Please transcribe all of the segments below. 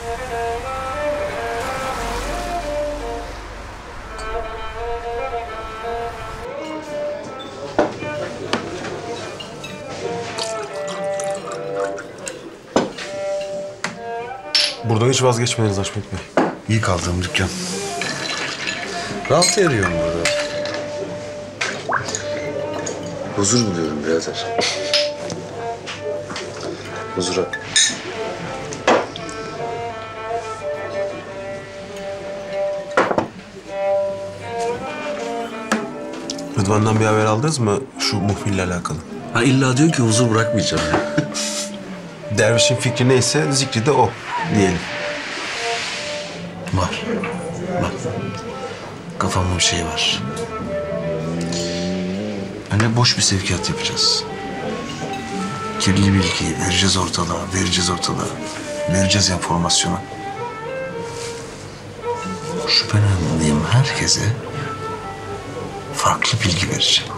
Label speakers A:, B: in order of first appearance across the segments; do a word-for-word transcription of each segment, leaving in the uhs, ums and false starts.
A: Buradan hiç vazgeçmediniz Haşmet Bey.
B: İyi kaldığım dükkan. Rahat yarıyorum burada. Huzur buluyorum birader. Huzura.
A: Rıdvan'dan bir haber aldınız mı şu muhbirle alakalı?
B: Ha illa diyor ki huzur bırakmayacağım ya.
A: Dervişin fikri neyse zikri de o diyelim.
B: Var. Bak. Kafamda bir şey var. Hani boş bir sevkiyat yapacağız. Kirli bilgiyi vereceğiz ortalığa, vereceğiz ortalığa. Vereceğiz informasyonu. Şüphelendiğim herkese farklı bilgi vereceğim.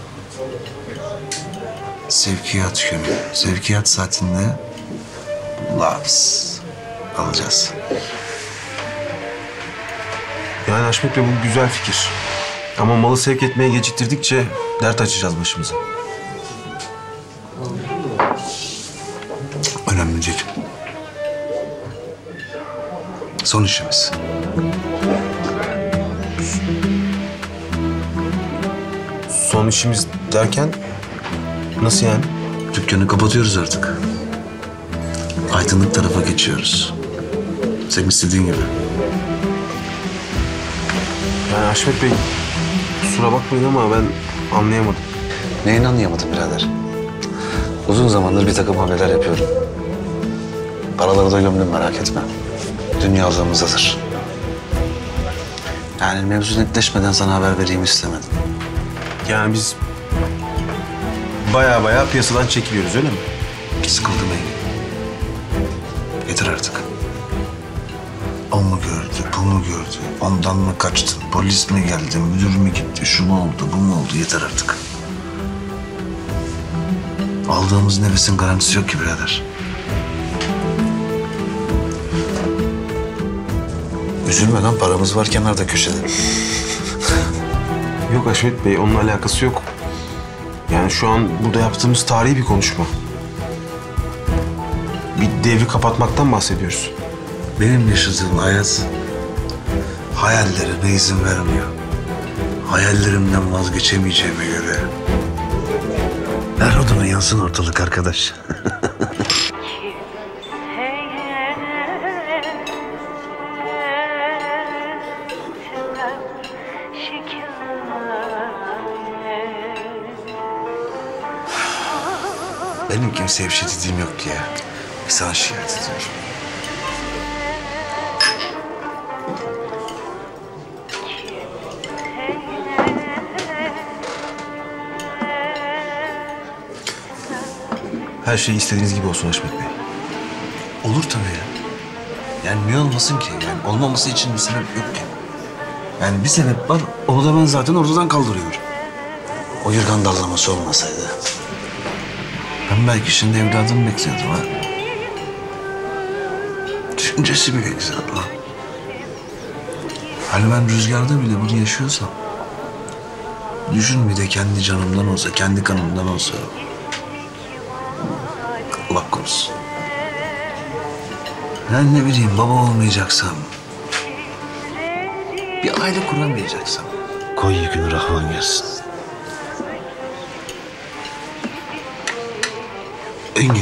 B: Sevkiyat günü, sevkiyat saatinde laps alacağız.
A: Yani Haşmet Bey bu güzel fikir. Ama malı sevk etmeye geciktirdikçe dert açacağız başımıza.
B: Önemli değil. Son işimiz.
A: Son işimiz derken nasıl yani?
B: Dükkanı kapatıyoruz artık. Aydınlık tarafa geçiyoruz. Senin istediğin gibi.
A: Yani Haşmet Bey kusura bakmayın ama ben anlayamadım.
B: Neyini anlayamadın birader? Uzun zamandır bir takım haberler yapıyorum. Paraları da gömdüm, merak etme. Dünyalığımız hazır. Yani mevzu netleşmeden sana haber vereyim istemedim.
A: Yani biz baya baya piyasadan çekiliyoruz öyle mi?
B: Sıkıldım Engin. Yeter artık. O mu gördü, bu mu gördü? Ondan mı kaçtın? Polis mi geldi, müdür mü gitti? Şu mu oldu, bu mu oldu? Yeter artık. Aldığımız nefesin garantisi yok ki birader. Üzülme lan, paramız var kenarda köşede.
A: Yok Haşmet Bey onunla alakası yok. Yani şu an burada yaptığımız tarihi bir konuşma. Bir devri kapatmaktan bahsediyoruz.
B: Benim yaşadığım hayat hayallerime izin vermiyor. Hayallerimden vazgeçemeyeceğime göre her odama yansın ortalık arkadaş. Benim kimseye bir şey dediğim yok ki ya. Bir sana şikayet ediyorum.
A: Her şey istediğiniz gibi olsun Haşmet Bey.
B: Olur tabii ya. Yani niye olmasın ki? Yani olmaması için bir sebep yok ki. Yani bir sebep var, onu da ben zaten ortadan kaldırıyorum. O yırgan dallaması olmasaydı. Ben belki şimdi evladımı bekliyordum ha. Düşüncesi bile güzel ha. Hani ben rüzgarda bile bunu yaşıyorsam... düşün bir de kendi canımdan olsa, kendi kanımdan olsa... Allah korusun. Ben ne bileyim baba olmayacaksam... bir aile kuramayacaksam... koy yükünü Rahman gelsin. Engin.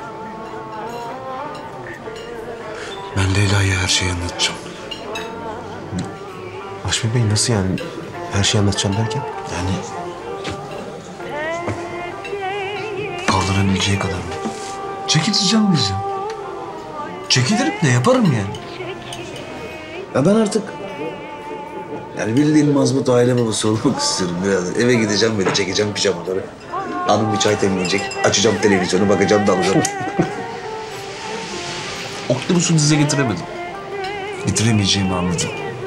B: Ben Leyla'ya her şeyi anlatacağım.
A: Haşmet Bey nasıl yani? Her şeyi anlatacağım derken?
B: Yani... kaldırabileceği kadar mı? Çekileceğim diyeceğim. Çekilirim de yaparım yani. Ya ben artık... yani bildiğin mazbut aile babası olmak istiyorum biraz. Eve gideceğim böyle çekeceğim pijamaları. Hanım bir çay demleyecek. Açacağım televizyonu, bakacağım dalacağım. Okyanusu dize getiremedim. Getiremeyeceğimi anladım.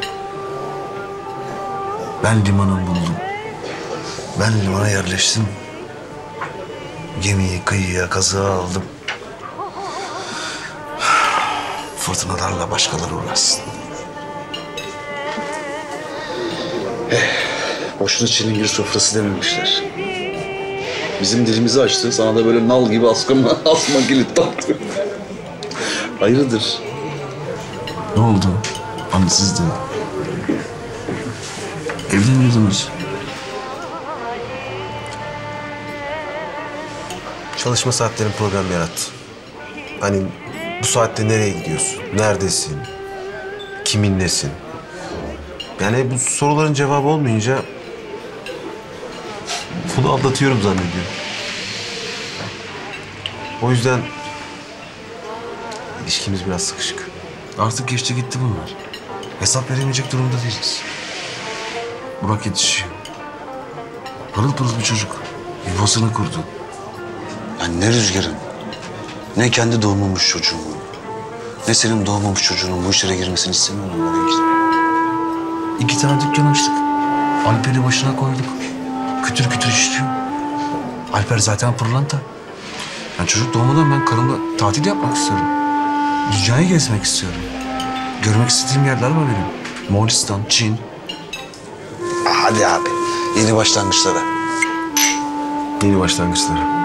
B: Ben limanı buldum. Ben limana yerleştim. Gemiyi kıyıya, kazığa aldım. fırtınalarla başkaları uğraşsın. Eh, boşuna çilingir sofrası dememişler. Bizim dilimizi açtı, sana da böyle nal gibi asma, asma kilit taktı. Hayırdır? Ne oldu? Hani siz de evleniyordunuz.
A: Çalışma saatlerin program yarattı. Hani bu saatte nereye gidiyorsun? Neredesin? Kiminlesin? Yani bu soruların cevabı olmayınca bunu aldatıyorum zannediyorum. O yüzden ilişkimiz biraz sıkışık.
B: Artık geçti gitti bunlar. Hesap veremeyecek durumda değiliz. Burak yetişiyor. Pırıl pırıl bir çocuk. Yuvasını kurdu. Yani ne Rüzgar'ın, ne kendi doğmamış çocuğumun, ne senin doğmamış çocuğunun bu işlere girmesini istemiyorum ben Engin. İki tane dükkan açtık. Alper'i başına koyduk. Kütür kütür işliyor. Alper zaten pırlanta. Yani çocuk doğmadan ben karımla tatil yapmak istiyorum. Dünyayı gezmek istiyorum. Görmek istediğim yerler var benim. Moğolistan, Çin. Hadi abi, yeni başlangıçlara.
A: Yeni başlangıçları.